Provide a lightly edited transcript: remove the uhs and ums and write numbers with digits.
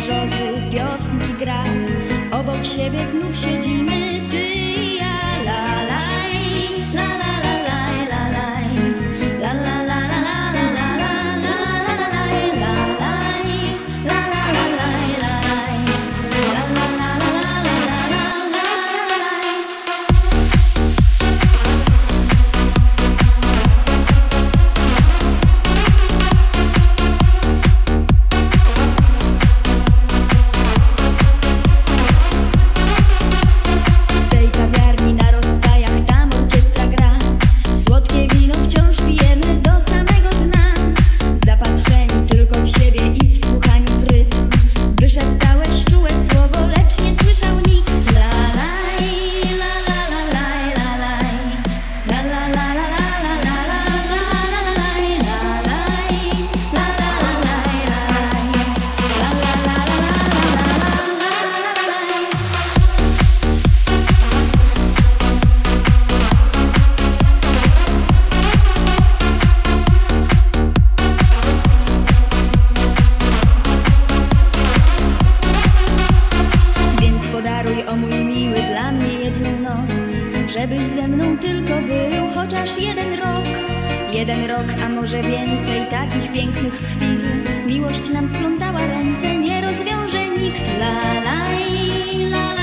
brzozy, piosenki gra. Obok siebie znów siedzimy, ty i ja. La laj, la la la laj, la laj, la la la la la la la la la la laj, la laj, la la la laj, la laj, la la la la la la la laj. W tej kawiarni na rozstajach tam orkiestra gra. Słodkie wino wciąż pijemy do samego dna. Zapatrzeni tylko w siebie i wsłuchani w rytm. Wyszeptałeś czułe słowo, lecz nie słyszał nikt. La laj, la la la laj, la laj, la la la la la la la la la la laj, la laj, la la la laj, la laj, la la la la la la la laj. Więc podaruj, o mój miły, dla mnie jedną noc, żebyś ze mną tylko był chociaż jeden rok. Jeden rok, a może więcej takich pięknych chwil. Miłość nam splątała ręce, nie rozwiąże nikt. La laj, la la.